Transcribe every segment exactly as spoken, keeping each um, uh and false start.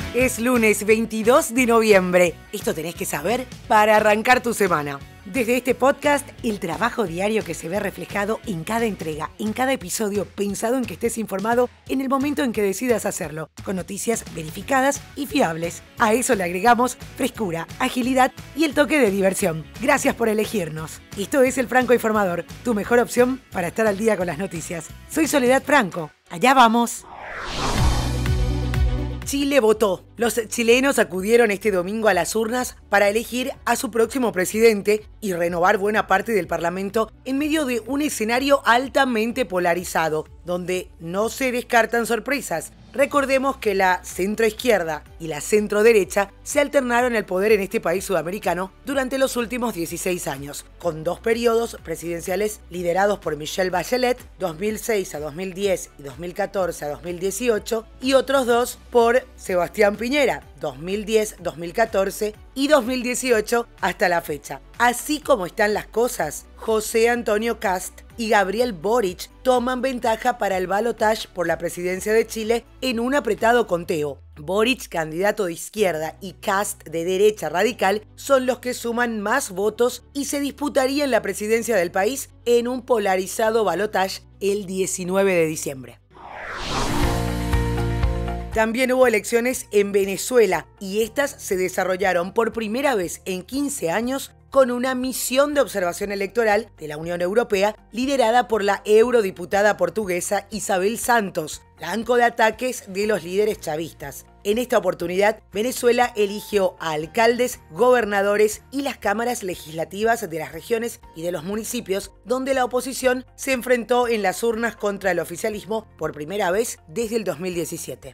Es lunes veintidós de noviembre. Esto tenés que saber para arrancar tu semana. Desde este podcast, el trabajo diario que se ve reflejado en cada entrega, en cada episodio, pensado en que estés informado en el momento en que decidas hacerlo, con noticias verificadas y fiables. A eso le agregamos frescura, agilidad y el toque de diversión. Gracias por elegirnos. Esto es El Franco Informador, tu mejor opción para estar al día con las noticias. Soy Soledad Franco. Allá vamos. Chile votó. Los chilenos acudieron este domingo a las urnas para elegir a su próximo presidente y renovar buena parte del Parlamento en medio de un escenario altamente polarizado, donde no se descartan sorpresas. Recordemos que la centroizquierda y la centroderecha se alternaron el poder en este país sudamericano durante los últimos dieciséis años, con dos periodos presidenciales liderados por Michelle Bachelet, dos mil seis a dos mil diez y dos mil catorce a dos mil dieciocho, y otros dos por Sebastián Piñera, dos mil diez a dos mil catorce y dos mil dieciocho hasta la fecha. Así como están las cosas, José Antonio Kast y Gabriel Boric toman ventaja para el balotaje por la presidencia de Chile en un apretado conteo. Boric, candidato de izquierda, y Kast, de derecha radical, son los que suman más votos y se disputarían la presidencia del país en un polarizado balotaje el diecinueve de diciembre. También hubo elecciones en Venezuela y estas se desarrollaron por primera vez en quince años con una misión de observación electoral de la Unión Europea liderada por la eurodiputada portuguesa Isabel Santos, blanco de ataques de los líderes chavistas. En esta oportunidad, Venezuela eligió a alcaldes, gobernadores y las cámaras legislativas de las regiones y de los municipios, donde la oposición se enfrentó en las urnas contra el oficialismo por primera vez desde el dos mil diecisiete.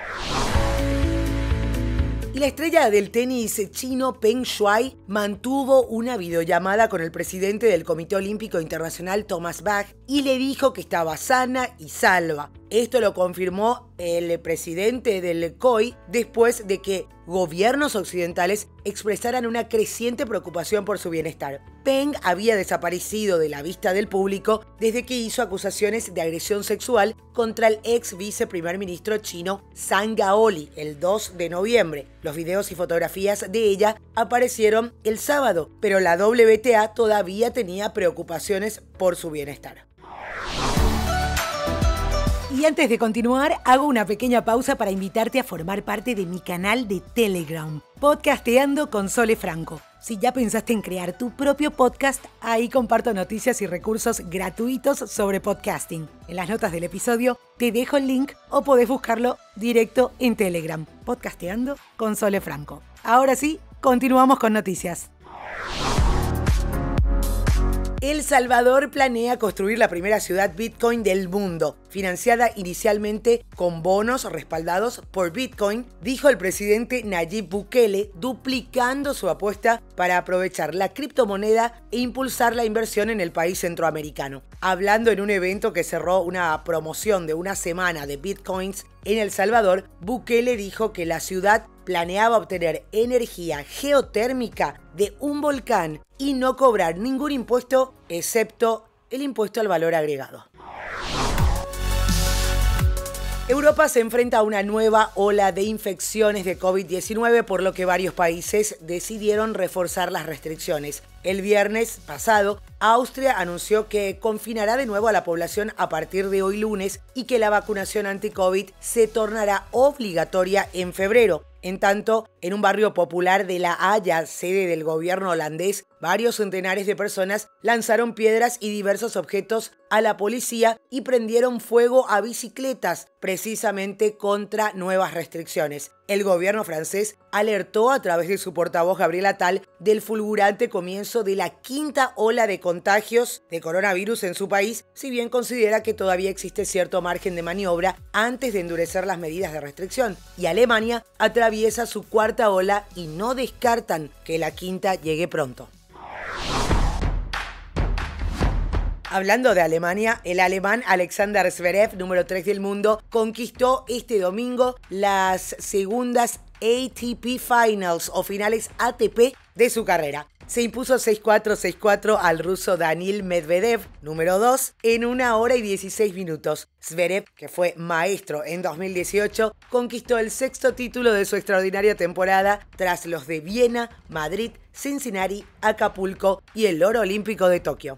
Y la estrella del tenis chino Peng Shuai mantuvo una videollamada con el presidente del Comité Olímpico Internacional Thomas Bach y le dijo que estaba sana y salva. Esto lo confirmó el presidente del C O I después de que gobiernos occidentales expresaran una creciente preocupación por su bienestar. Peng había desaparecido de la vista del público desde que hizo acusaciones de agresión sexual contra el ex viceprimer ministro chino Zhang Gaoli el dos de noviembre. Los videos y fotografías de ella aparecieron el sábado, pero la W T A todavía tenía preocupaciones por su bienestar. Y antes de continuar, hago una pequeña pausa para invitarte a formar parte de mi canal de Telegram, Podcasteando con Sole Franco. Si ya pensaste en crear tu propio podcast, ahí comparto noticias y recursos gratuitos sobre podcasting. En las notas del episodio te dejo el link o podés buscarlo directo en Telegram, Podcasteando con Sole Franco. Ahora sí, continuamos con noticias. El Salvador planea construir la primera ciudad Bitcoin del mundo, financiada inicialmente con bonos respaldados por Bitcoin, dijo el presidente Nayib Bukele, duplicando su apuesta para aprovechar la criptomoneda e impulsar la inversión en el país centroamericano. Hablando en un evento que cerró una promoción de una semana de Bitcoins en El Salvador, Bukele dijo que la ciudad planeaba obtener energía geotérmica de un volcán y no cobrar ningún impuesto excepto el impuesto al valor agregado. Europa se enfrenta a una nueva ola de infecciones de COVID diecinueve, por lo que varios países decidieron reforzar las restricciones. El viernes pasado, Austria anunció que confinará de nuevo a la población a partir de hoy lunes y que la vacunación anti-COVID se tornará obligatoria en febrero. En tanto, en un barrio popular de La Haya, sede del gobierno holandés, varios centenares de personas lanzaron piedras y diversos objetos a la policía y prendieron fuego a bicicletas, precisamente contra nuevas restricciones. El gobierno francés alertó a través de su portavoz Gabriel Attal del fulgurante comienzo de la quinta ola de contagios de coronavirus en su país, si bien considera que todavía existe cierto margen de maniobra antes de endurecer las medidas de restricción. Y Alemania atraviesa su cuarta ola y no descartan que la quinta llegue pronto. Hablando de Alemania, el alemán Alexander Zverev, número tres del mundo, conquistó este domingo las segundas A T P Finals o finales A T P de su carrera. se impuso seis cuatro, seis cuatro al ruso Daniil Medvedev, número dos, en una hora y dieciséis minutos. Zverev, que fue maestro en dos mil dieciocho, conquistó el sexto título de su extraordinaria temporada tras los de Viena, Madrid, Cincinnati, Acapulco y el oro olímpico de Tokio.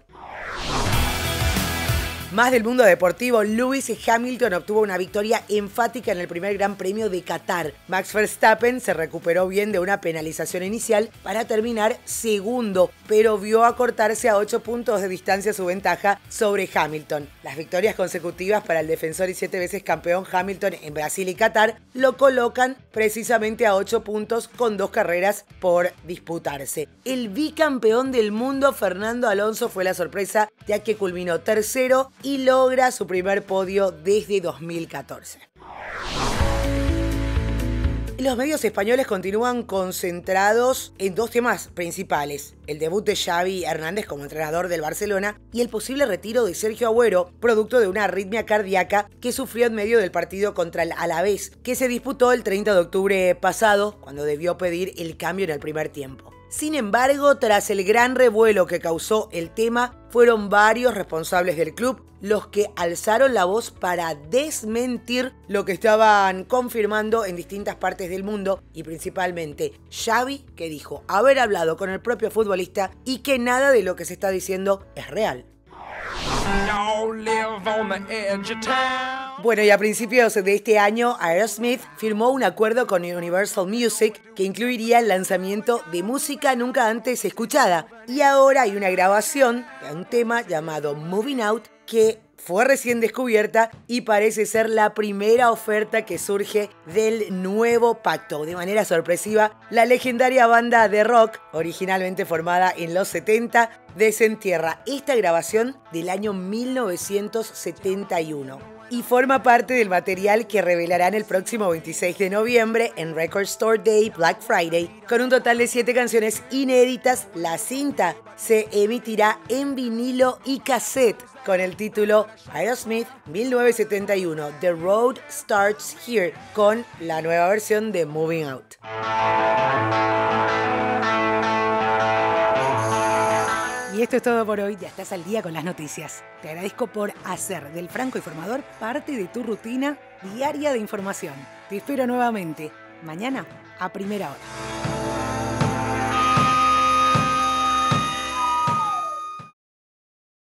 Más del mundo deportivo, Lewis Hamilton obtuvo una victoria enfática en el primer Gran Premio de Qatar. Max Verstappen se recuperó bien de una penalización inicial para terminar segundo, pero vio acortarse a ocho puntos de distancia su ventaja sobre Hamilton. Las victorias consecutivas para el defensor y siete veces campeón Hamilton en Brasil y Qatar lo colocan precisamente a ocho puntos con dos carreras por disputarse. El bicampeón del mundo, Fernando Alonso, fue la sorpresa, ya que culminó tercero y logra su primer podio desde dos mil catorce. Los medios españoles continúan concentrados en dos temas principales: el debut de Xavi Hernández como entrenador del Barcelona y el posible retiro de Sergio Agüero, producto de una arritmia cardíaca que sufrió en medio del partido contra el Alavés, que se disputó el treinta de octubre pasado, cuando debió pedir el cambio en el primer tiempo. Sin embargo, tras el gran revuelo que causó el tema, fueron varios responsables del club los que alzaron la voz para desmentir lo que estaban confirmando en distintas partes del mundo, y principalmente Xavi, que dijo haber hablado con el propio futbolista y que nada de lo que se está diciendo es real. Bueno, y a principios de este año, Aerosmith firmó un acuerdo con Universal Music que incluiría el lanzamiento de música nunca antes escuchada. Y ahora hay una grabación de un tema llamado Moving Out que fue recién descubierta y parece ser la primera oferta que surge del nuevo pacto. De manera sorpresiva, la legendaria banda de rock, originalmente formada en los setenta, desentierra esta grabación del año mil novecientos setenta y uno. Y forma parte del material que revelarán el próximo veintiséis de noviembre en Record Store Day Black Friday. Con un total de siete canciones inéditas, la cinta se emitirá en vinilo y cassette con el título Aerosmith mil novecientos setenta y uno, The Road Starts Here, con la nueva versión de Moving Out. Y esto es todo por hoy. Ya estás al día con las noticias. Te agradezco por hacer del Franco Informador parte de tu rutina diaria de información. Te espero nuevamente mañana a primera hora.